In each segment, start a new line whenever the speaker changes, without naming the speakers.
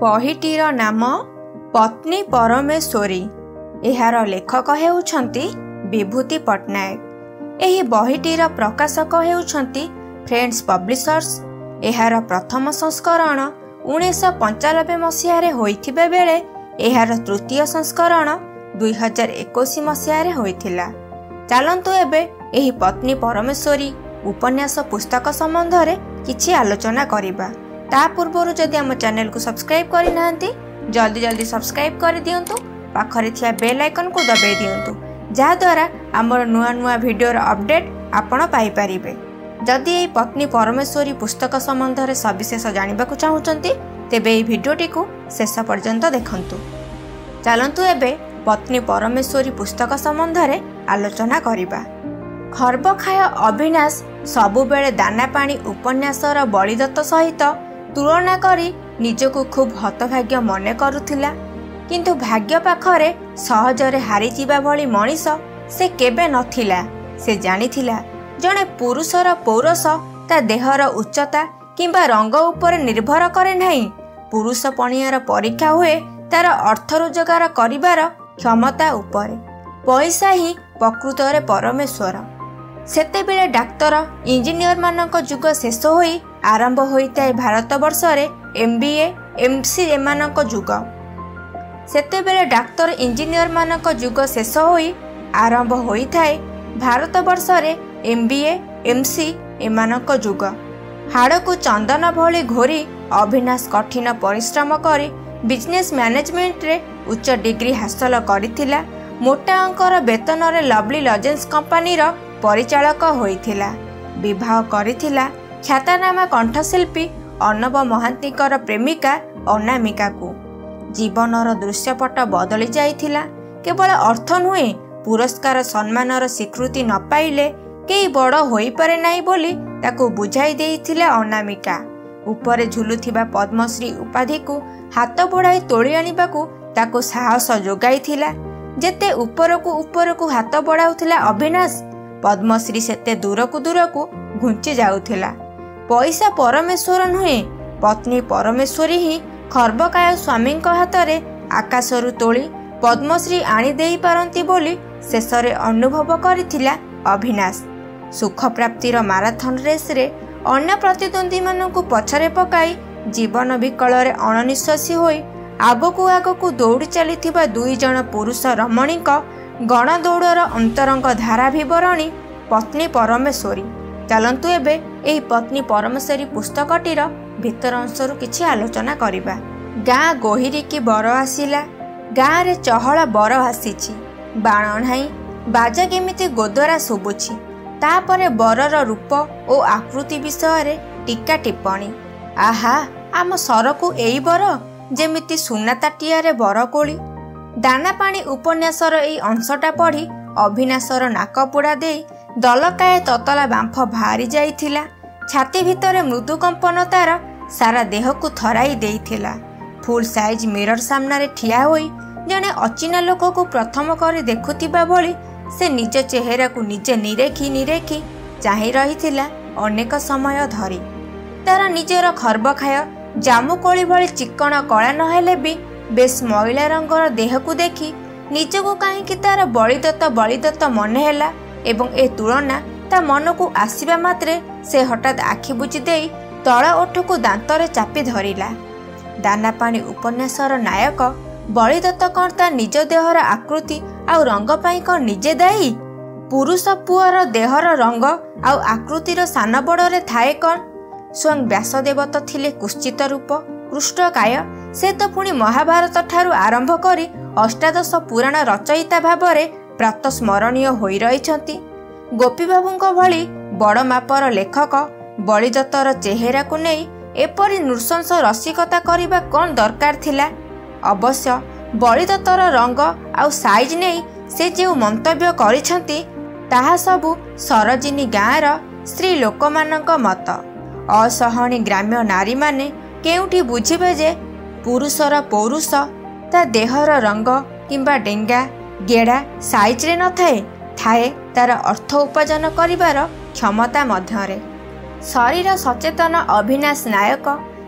बहीटीर नाम पत्नी परमेश्वरी। एहार लेखक हेउछंती विभूति पट्टनायक। एही बहीटीर प्रकाशक हेउछंती फ्रेंड्स पब्लिशर्स। एहार प्रथम संस्करण 1995 मसीहारे होइथिबा बेले एहार तृतीय संस्करण 2021 मसीहारे होइथिला। चलंतु एबे एही पत्नी परमेश्वरी उपन्यास पुस्तक संबंध रे किछि आलोचना करिबा। ता पूर्वरु जदि हम चैनल को सब्सक्राइब करि नाहंती जल्दी जल्दी सब्सक्राइब कर दियंतु। पाखरे थिया बेल आइकन को दबाई दियंतु जहा द्वारा हमर नुआ नुआ वीडियो रो अपडेट आपण पाई परिबे। जदि एही पत्नी परमेश्वरी पुस्तक संबंध रे सविशेष जानिबा को चाहुचंती तेबे एही वीडियोटी को शेष पर्यंत देखंतु। चलंतु एबे पत्नी परमेश्वरी पुस्तक संबंध रे आलोचना करिबा। खर्बखाय अविनाश सबुबेले दाना पानी उपन्यासर बलिदत्त सहित तुलना करी निजको खूब हतभाग्य मने करुथिला। किंतु भाग्य पाखरे सहजरे हारिजिबा भली मनीष से केबे नथिला। से जानिथिला जणे पुरुषर पौरस ता देहर उच्चता किंबा रंग उपर निर्भर करे नहीं। पुरुष पणियार परीक्षा हुए तार अर्थ रोजगार करिवार क्षमता उपरे। पैसा ही प्रकृतरे परमेश्वर। सेतेबेले डाक्तर इंजीनियर मानक जुग शेष होई आरंभ होइताए भारत वर्ष रे MBA MC एमानक जुग। सेतेबेले डाक्तर इंजीनियर मानक जुग शेष होई आरंभ होइताए भारत वर्ष रे MBA MC एमानक जुग। हाड़ को चंदन भली घोरी अविनाश कठिन परिश्रम करी बिजनेस मैनेजमेंट रे उच्च डिग्री हासिल करिथिला। मोटा अंकर वेतन रे लवली लजेंस कंपनी रो परिचालक होइथिला। विवाह करिथिला ख्यातनामा कंठशिल्पी अर्णव महांतीकर प्रेमिका अनामिका को। जीवनर दृश्यपट बदली जाइथिला। केवल अर्थ नुहे पुरस्कार सम्मानर स्वीकृति न पाइले केही बड़ होई पारे नाही बोली ताको बुझाई देइथिला अनामिका। उपरे झुलुथिबा पद्मश्री उपाधि को हाथ बढ़ाई तोड़ी आनिबाकू ताको साहस जोगाइथिला। जेते उपरकू हाथ बढ़ाउथिला अविनाश पद्मश्री सेते दूरकू घुंची जाउथिला। पैसा परमेश्वर नुहे पत्नी परमेश्वरी ही खर्बकाय स्वामी हाथ रे आकाशरू तोली पद्मश्री आनी देई पारंती बोली शेषरे अनुभव करिथिला अविनाश। सुख प्राप्तिर माराथन रेस रे अन्य प्रतिद्वंदी मानकू पछरे पकाई जीवन विकल रे अणनिश्वासी होई आगकू दौड़ी चलीथिबा दुई जण पुरुष रमणीक गण दौड़र अंतरंग धारा विवरणी पत्नी परमेश्वरी। चलंतु एबे एही पत्नी परमेश्वरी पुस्तकटीर भितर अंशरू किछि आलोचना करिबा। गाँ गोहिरी की बर आसिला। गाँ रे चहल बर आसीछि। बाण नाही बाजा केमिति गोदरा शुभुछि। तापरे बरर रूप ओ आकृति विषय रे टीका टिप्पणी। आहा आम सरकू एई बर जेमिति सुना ताटिया रे बरकोली। दाना पानी उपन्यासर एई अंशटा पढ़ी अविनाशर नाक पोड़ा दे दलकाए ततला बांफ बाहरी जाइथिला। छाती भितरे मृदु कंपन तार सारा देह को थराई देइथिला। फुल साइज मिरर सामने ठिया होई जने अचिना लोक को प्रथम करे देखुथिबा भली से निज चेहरा को निजे निरेखी चाहि रहिथिला अनेक समय धरी। तार निजर खर्बखाय जामुकोली भली चिकण कला नहेले भी बेस महिला रंगर देह को देखी निजको कहीं तार बलिदत्त मने हैला एवं ए तुलना ता मन को आसीबा मात्रे से हठात आखि बुझी देई तळ ओठ को दांतरे चापी धरिला। दाना पानी उपन्यासर नायक बलिदत्त कौन ता निज देहर आकृति आउ रंग पाई कौन निजे दायी? पुरुष पुअर देहर रंग आउ आकृतिर सान बड़े थाए कौन? स्वयं व्यासदेव तो थिले कुश्चित रूप कृष्णकाय। से तो पुणी महाभारत ठारू आरंभ करी अष्टादश पुराण रचयिता भावरे प्रात स्मरणीय होई रहिछंती। गोपी बाबूंको भली बड़ मापर लेखक बलिदत्तर चेहरा को नहीं एपरी नृशंस रसिकता करिबा कौन दरकार थिला? अवश्य बलिदत्तर रंग आउ साइज नहीं से जो मंतव्य करिछंती ताहा सबु सरजिनी गाँर स्त्री लोक मानक मत। असहणी ग्राम्य नारी माने केउठी बुझिबे जे पुरुषर पौरुष ता देहर रंग किंबा डेंगा गेड़ा साइज रे न थाए तार अर्थ उपार्जन करिवार क्षमता मध्यरे। शरीर सचेतन अविनाश नायक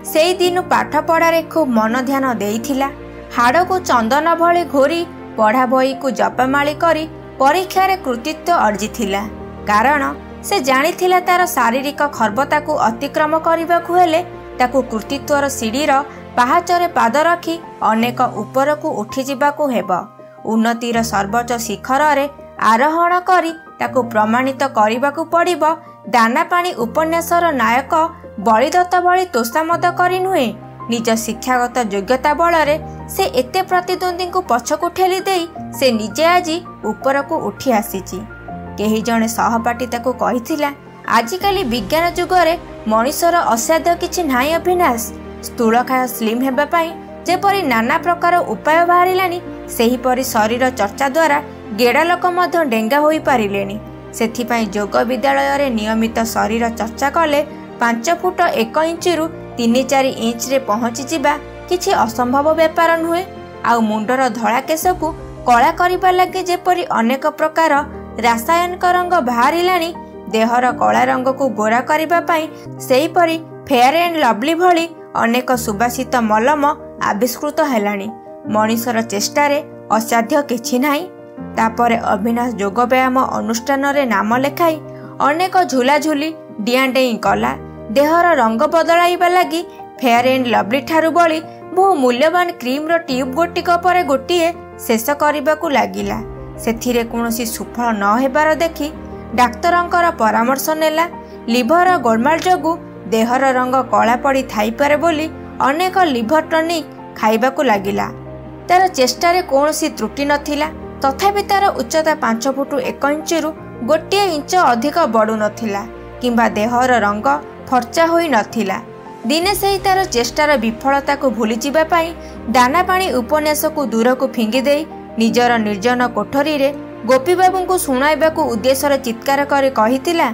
सेई दिन पाठ पढ़ारे खूब मन ध्यान देइथिला। हाड़ को चंदन भली घोरी पढ़ा बही को जपमाली करी परीक्षा रे कृतित्व अर्जिथिला। कारण से जानिथिला तार शारीरिक खर्बता को अतिक्रम करने को हेले ताकू कृतित्वर सीढ़ीर पाहाचरे पाद रखी अनेक ऊपर को उठी जावाकू हेब। उन्नतिर सर्वोच्च शिखर रे आरोहण करी ताकू प्रमाणित करने पड़िब। दाना पानी उपन्यासर नायक बलिदत्त भली तोषामद करी नुहे निज शिक्षागत योग्यता बल से एते प्रतिद्वंदी को पछकू ठेली देई से निजे आज ऊपर को उठी आसीची। केही जणे सहपाठी ताकू कहिथिला, आजिकाली विज्ञान जुगरे मनुष्यर असाध्य किछि नाही अभिनाश। स्थूलकाय स्लिम हेबा पई जेपरि नाना प्रकार उपाय बाहरिलानी सेहीपरि शरीर चर्चा द्वारा गेड़ा लोक मध्य डेंगा होई पारिलेनी। सेथिपई योग विद्यालय रे नियमित शरीर चर्चा कले 5 फुट 1 इंच रु 3-4 इंच रे पहुंची जिबा किछि असंभव व्यापार नुहे। आ मुंडर धड़ा केश को कला करिबा लगे जेपरि अनेक प्रकार रासायनिक रंग बाहरिलानी देहर कला रंग को गोरा करिबा पई सेहीपरि फेयर एंड लवली भली अनेक सुबासित मलम आविष्कृत हेलानी। मनुष्यर चेष्टारे असाध्य किछि नाही। तापरे अविनाश योग व्यायाम अनुष्ठान रे नाम लेखाई अनेक झुलाझुली डियाडेई कला। देहर रंग बदलाइबा लगी फेयर एंड लवली ठारू बली बहु मूल्यवान क्रीम रो ट्यूब गोटिक पर गोटिए शेष करबाकू लागिला। सेथिरे कोनोसी सुफल न हेबार देखि डाक्तरंकर परामर्श नेला। लिभर गोलमाल जोगु देहर रंग कला पड़ी थाई पारे बोली अनेक लिभर टनिक खाइबाकू लागिला। तार चेष्टारे कोनोसी त्रुटि नथिला। तथापि तार उच्चता 5 फुट 1 इंच रु 1 इंच अधिक बढु नथिला किंबा देहर रंग फर्चा होई नथिला। दिने से तार चेष्टार विफलता को भूली जिबा पाई दाना पानी उपन्यास को दूर को फिंगी देई निजर निर्जन कोठरी रे गोपी बाबू को शुणाइबाकू उद्देश्य चित्कार करे कहितिला,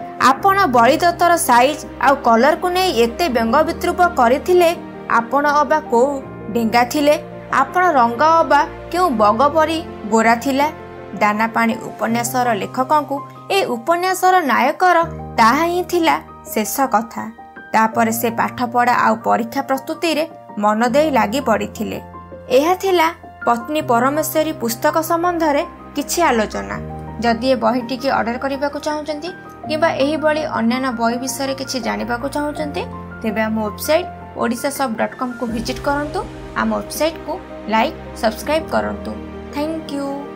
आपण बलिदत्तर साइज आ कलर को नहीं एते व्यंग विद्रूप करथिले। आपण अबा को डेंगा थिले, आपण रंग अबा क्यों बग परी गोरा थिला। दाना पानी उपन्यासर लेखकंकु ए उपन्यासर नायकर ताहा ही थिला शेष कथा। तापर से पाठ पढ़ा आ परीक्षा प्रस्तुति रे मन देई लागी पड़िथिले। एहा थिला पत्नी परमेश्वरी पुस्तक संबंध रे किछि आलोचना। जदि ए बहीटी के ऑर्डर करबा को चाहउचंती किबा एही बळी अन्य बही विषय किछि जानिबा को चाहउचंती तेबे हम वेबसाइट odisashop.com को विजिट करंतु। आम वेबसाइट को लाइक सब्सक्राइब करंतु। Thank you.